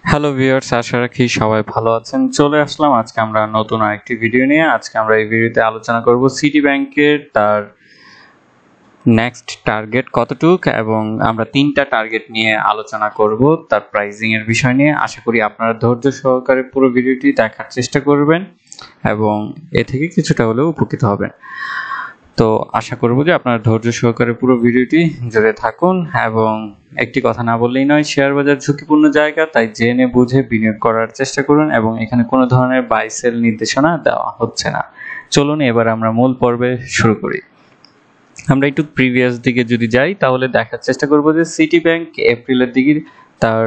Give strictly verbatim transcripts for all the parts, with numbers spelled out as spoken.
Hello viewers, আশা রাখি সবাই ভালো আছেন। চলে আসলাম আজকে আমরা নতুন আরেকটি ভিডিও নিয়ে। আজকে আমরা এই ভিডিওতে আলোচনা করব সিটি ব্যাংকের তার নেক্সট টার্গেট কতটুক, এবং আমরা তিনটা টার্গেট নিয়ে আলোচনা করব তার প্রাইজিং এর বিষয় নিয়ে। আশা করি আপনারা ধৈর্য সহকারে পুরো ভিডিওটি দেখার চেষ্টা করবেন এবং এ থেকে কিছুটা হলেও উপকৃত হবেন। তো আশা করব যে আপনারা ধৈর্য সহকারে পুরো ভিডিওটি জুড়ে থাকুন। এবং একটি কথা না বললেই নয়, শেয়ার বাজার ঝুঁকিপূর্ণ জায়গা, তাই জেনে বুঝে বিনিয়োগ করার চেষ্টা করুন এবং এখানে কোনো ধরনের বাই সেল নির্দেশনা দেওয়া হচ্ছে না। চলুন এবার আমরা মূল পর্বে শুরু করি। আমরা একটু প্রিভিয়াস দিকে যদি যাই তাহলে দেখার চেষ্টা করব যে সিটি ব্যাংক এপ্রিলের দিকে তার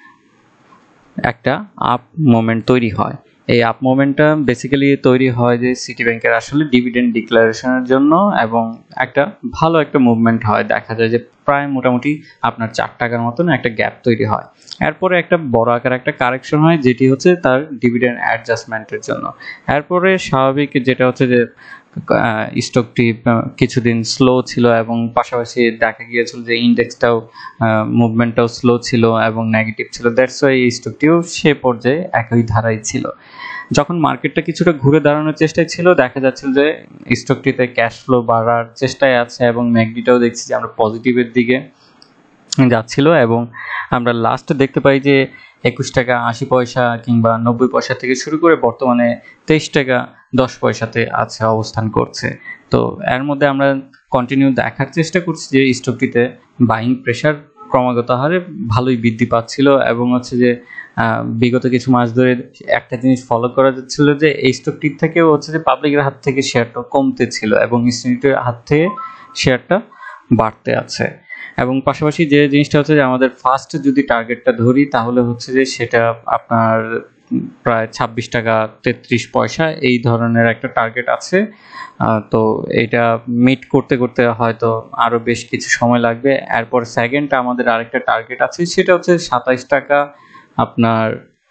একটা আপ মোমেন্ট তৈরি হয়। এই আপ মোমেন্টটা বেসিক্যালি তৈরি হয় যে সিটি ব্যাংকের আসলে ডিভিডেন্ড ডিক্লারেশনের জন্য, এবং একটা ভালো একটা মুভমেন্ট হয়। দেখা যায় যে প্রায় মোটামুটি আপনার চার টাকার মতন একটা গ্যাপ তৈরি হয়। এরপরে একটা বড় আকার একটা কারেকশন হয়, যেটি হচ্ছে তার ডিভিডেন্ড অ্যাডজাস্টমেন্টের জন্য। এরপরে স্বাভাবিক যেটা হচ্ছে যে স্টকটি কিছুদিন স্লো ছিল এবং পাশাপাশি দেখা গিয়েছিল যে ইন্ডেক্সটাও মুভমেন্টটাও স্লো ছিল এবং নেগেটিভ ছিল। দ্যাটস ওয়াই এই স্টকটিও সে পর্যায়ে একই ধারায় ছিল। যখন মার্কেটটা কিছুটা ঘুরে দাঁড়ানোর চেষ্টায় ছিল, দেখা যাচ্ছিল যে স্টকটিতে ক্যাশ ফ্লো বাড়ার চেষ্টায় আছে এবং ম্যাগনিটাও দেখছি যে আমরা পজিটিভের দিকে যাচ্ছিল। এবং আমরা লাস্ট দেখতে পাই যে একুশ টাকা আশি পয়সা কিংবা নব্বই পয়সা থেকে শুরু করে বর্তমানে তেইশ টাকা দশ পয়সাতে আছে, অবস্থান করছে। তো এর মধ্যে আমরা কন্টিনিউ দেখার চেষ্টা করছি যে স্টকটিতে বাইং প্রেশার ক্রমাগত হারে ভালোই বৃদ্ধি পাচ্ছিল, এবং হচ্ছে যে বিগত কিছু মাস ধরে একটা জিনিস ফলো করা যাচ্ছিল যে এই স্টকটির থেকেও হচ্ছে যে পাবলিকের হাত থেকে শেয়ারটা কমতে ছিল এবং ইনস্টিটিউটের হাত থেকে শেয়ারটা বাড়তে আছে। এবং পাশাপাশি যে জিনিসটা হচ্ছে যে আমাদের ফার্স্ট যদি টার্গেটটা ধরি তাহলে হচ্ছে যে সেটা আপনার প্রায় ছাব্বিশ টাকা তেত্রিশ পয়সা এই ধরনের একটা টার্গেট আছে। তো এটা মিট করতে করতে হয়তো আরও বেশ কিছু সময় লাগবে। এরপর সেকেন্ড আমাদের আরেকটা টার্গেট আছে, সেটা হচ্ছে সাতাইশ টাকা আপনার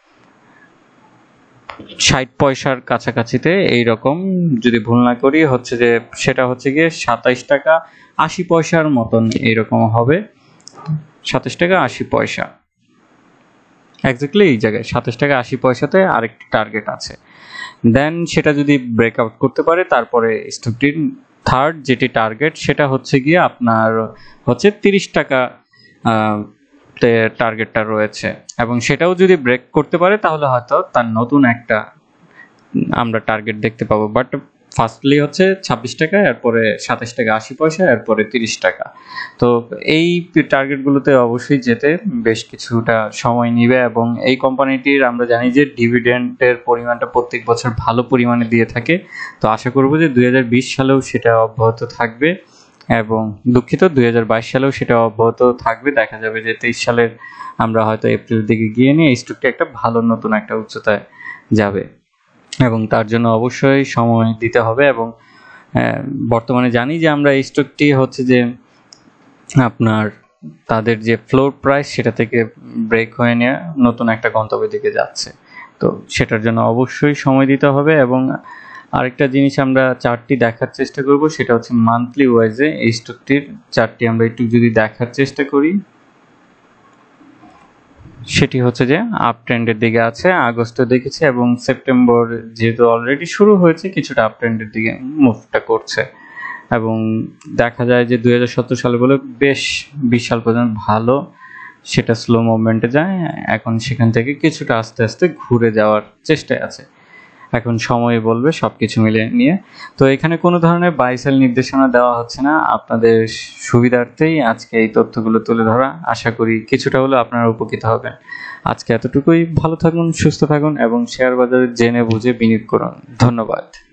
ষাট পয়সার কাছাকাছিতে, এইরকম যদি ভুল না করি হচ্ছে যে সেটা হচ্ছে গিয়ে সাতাইশ টাকা আশি পয়সার মতন এইরকম হবে। সাতাইশ টাকা আশি পয়সা এক্স্যাক্টলি এই জায়গায় সাতাইশ টাকা আশি পয়সাতে আরেকটি টার্গেট আছে। দেন সেটা যদি ব্রেকআউট করতে পারে তারপরে স্টকটির থার্ড যেটি টার্গেট সেটা হচ্ছে গিয়ে আপনার হচ্ছে তিরিশ টাকা তে টার্গেটটা রয়েছে, এবং সেটাও যদি ব্রেক করতে পারে তাহলে হয়তো তার নতুন একটা আমরা টার্গেট দেখতে পাবো। বাট ফার্স্টলি হচ্ছে ছাব্বিশ টাকা, এরপরে সাতাইশ টাকা আশি পয়সা, এরপরে তিরিশ টাকা। তো এই টার্গেটগুলোতে অবশ্যই যেতে বেশ কিছুটা সময় নেবে, এবং এই কোম্পানিটির আমরা জানি যে ডিভিডেন্ডের পরিমাণটা প্রত্যেক বছর ভালো পরিমাণে দিয়ে থাকে। তো আশা করব যে দুই হাজার বিশ সালেও সেটা অব্যাহত থাকবে, এবং দুঃখিত দুই হাজার বাইশ সালেও সেটা অব্যাহত থাকবে। দেখা যাবে যে তেইশ সালের আমরা হয়তো এপ্রিল দিকে গিয়ে নিয়ে এই স্টকটি একটা ভালো নতুন একটা উচ্চতায় যাবে, এবং তার জন্য অবশ্যই সময় দিতে হবে। এবং বর্তমানে জানি যে আমরা এই স্টকটি হচ্ছে যে আপনার তাদের যে ফ্লোর প্রাইস সেটা থেকে ব্রেক হয়ে নিয়ে নতুন একটা গন্তব্যের দিকে যাচ্ছে। তো সেটার জন্য অবশ্যই সময় দিতে হবে। এবং আরেকটা জিনিস আমরা চার্টটি দেখার চেষ্টা করব, সেটা হচ্ছে মান্থলি ওয়াইজে এই স্টকটির চার্টটি আমরা একটু যদি দেখার চেষ্টা করি, সেটি হচ্ছে যে আপ ট্রেন্ডের দিকে আছে। আগস্টে দেখেছি এবং সেপ্টেম্বর যেহেতু অলরেডি শুরু হয়েছে কিছুটা আপ ট্রেন্ডের দিকে মুভটা করছে, এবং দেখা যায় যে দুই হাজার সতেরো সালে বলে বেশ বিশ সাল পর্যন্ত ভালো সেটা স্লো মুভমেন্টে যায়। এখন সেখান থেকে কিছুটা আস্তে আস্তে ঘুরে যাওয়ার চেষ্টায় আছে। এখন সময় বলবে সব কিছু মিলে নিয়ে। তো এখানে কোনো ধরনের বাই সেল নির্দেশনা দেওয়া হচ্ছে না, আপনাদের সুবিধার্থেই আজকে এই তথ্যগুলো তুলে ধরা। আশা করি কিছুটা হলেও আপনারা উপকৃত হবেন। আজকে এতটুকুই। ভালো থাকুন, সুস্থ থাকুন এবং শেয়ার বাজারে জেনে বুঝে বিনিয়োগ করুন। ধন্যবাদ।